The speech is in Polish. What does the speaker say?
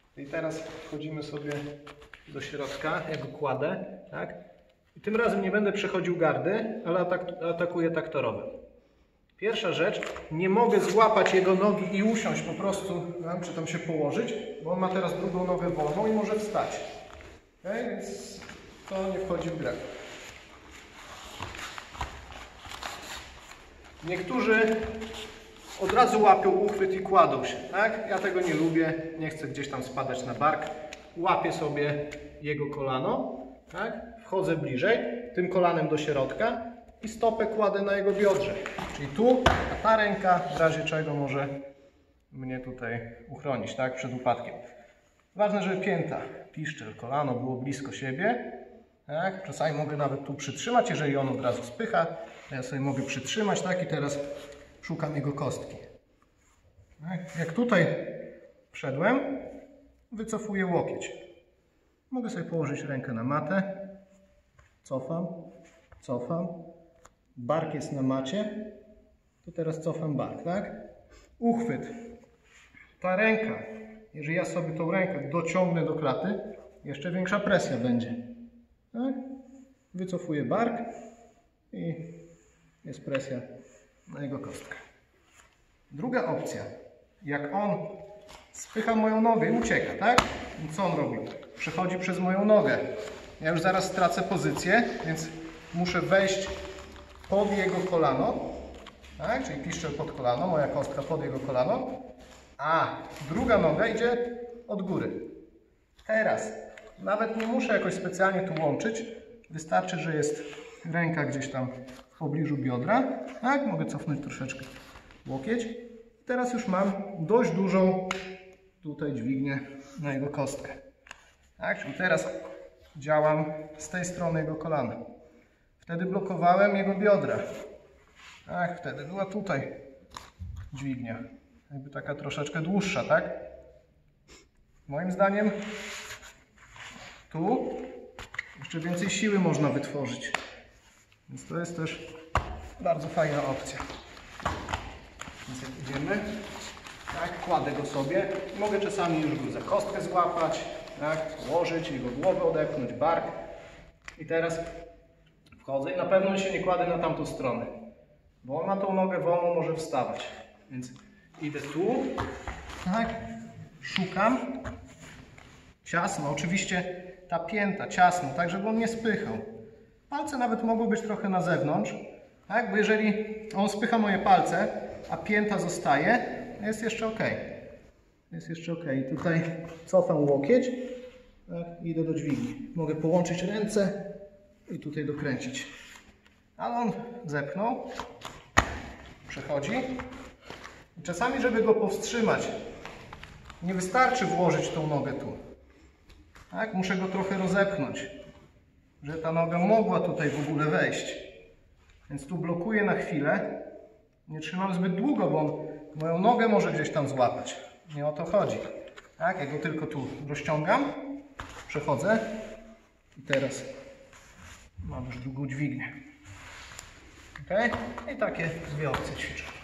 I teraz wchodzimy sobie do środka, ja go kładę, tak? I tym razem nie będę przechodził gardy, ale atakuję tak torowo. Pierwsza rzecz, nie mogę złapać jego nogi i usiąść po prostu, czy tam się położyć, bo on ma teraz drugą nogę wolną i może wstać. Okay? Więc to nie wchodzi w grę. Niektórzy od razu łapią uchwyt i kładą się, tak? Ja tego nie lubię, nie chcę gdzieś tam spadać na bark. Łapię sobie jego kolano, tak? Wchodzę bliżej, tym kolanem do środka i stopę kładę na jego biodrze. Czyli tu, a ta ręka w razie czego może mnie tutaj uchronić, tak? Przed upadkiem. Ważne, żeby pięta, piszczel, kolano było blisko siebie. Tak? Czasami mogę nawet tu przytrzymać, jeżeli on od razu spycha, to ja sobie mogę przytrzymać, tak? I teraz szukam jego kostki. Tak? Jak tutaj wszedłem, wycofuję łokieć. Mogę sobie położyć rękę na matę, cofam, cofam, bark jest na macie, to teraz cofam bark, tak? Uchwyt. Ta ręka, jeżeli ja sobie tą rękę dociągnę do klaty, jeszcze większa presja będzie. Tak? Wycofuję bark i jest presja na jego kostkę. Druga opcja, jak on spycha moją nogę i ucieka, tak? I co on robi? Przechodzi przez moją nogę. Ja już zaraz stracę pozycję, więc muszę wejść pod jego kolano, tak? Czyli piszczel pod kolano, moja kostka pod jego kolano, a druga noga idzie od góry. Teraz nawet nie muszę jakoś specjalnie tu łączyć, wystarczy, że jest ręka gdzieś tam w pobliżu biodra, tak? Mogę cofnąć troszeczkę łokieć. Teraz już mam dość dużą tutaj dźwignię na jego kostkę. Tak? Czyli teraz działam z tej strony jego kolana. Wtedy blokowałem jego biodra. Tak? Wtedy była tutaj dźwignia. Jakby taka troszeczkę dłuższa, tak? Moim zdaniem tu jeszcze więcej siły można wytworzyć. Więc to jest też bardzo fajna opcja. Więc jak idziemy, tak, kładę go sobie. Mogę czasami już go za kostkę złapać, tak, położyć, jego głowę odepchnąć, bark. I teraz wchodzę i na pewno się nie kładę na tamtą stronę, bo on ma tą nogę wolną, może wstawać. Więc idę tu, tak, szukam. Ciasno, oczywiście ta pięta ciasno, tak żeby on nie spychał. Palce nawet mogą być trochę na zewnątrz, tak? Bo jeżeli on spycha moje palce, a pięta zostaje, jest jeszcze ok. Jest jeszcze ok. Tutaj cofam łokieć, tak? I idę do dźwigni. Mogę połączyć ręce i tutaj dokręcić. Ale on zepchnął, przechodzi. I czasami, żeby go powstrzymać, nie wystarczy włożyć tą nogę tu. Tak? Muszę go trochę rozepchnąć, że ta noga mogła tutaj w ogóle wejść. Więc tu blokuję na chwilę. Nie trzymam zbyt długo, bo on moją nogę może gdzieś tam złapać. Nie o to chodzi. Tak? Ja go tylko tu rozciągam, przechodzę i teraz mam już drugą dźwignię. Okay? I takie dwie opcje ćwiczę.